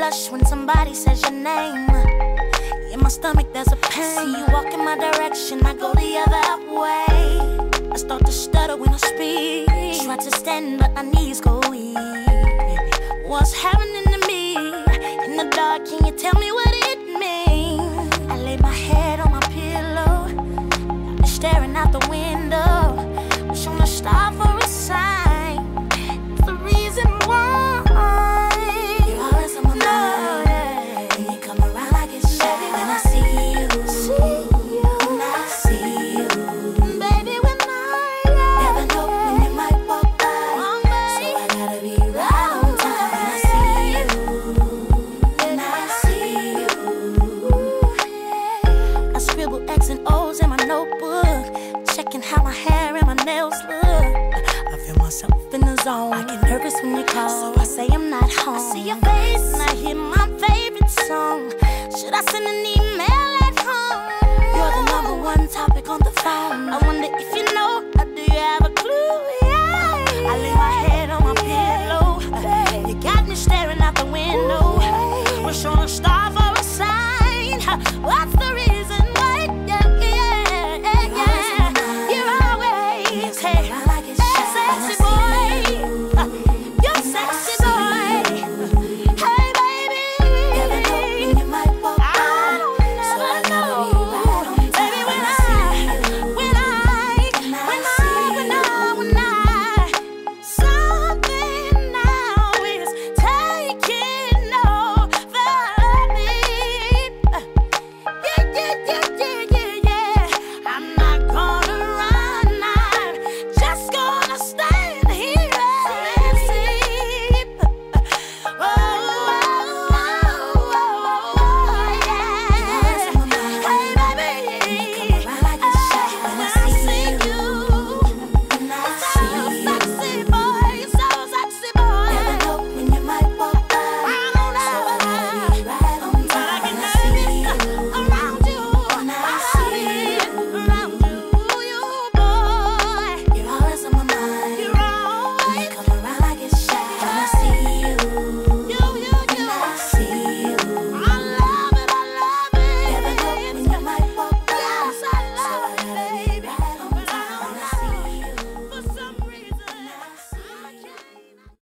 blush when somebody says your name. In my stomach there's a pain. See you walk in my direction, I go the other way. I start to stutter when I speak. Try to stand but my knees go weak. What's happening to me? In the dark, can you tell me what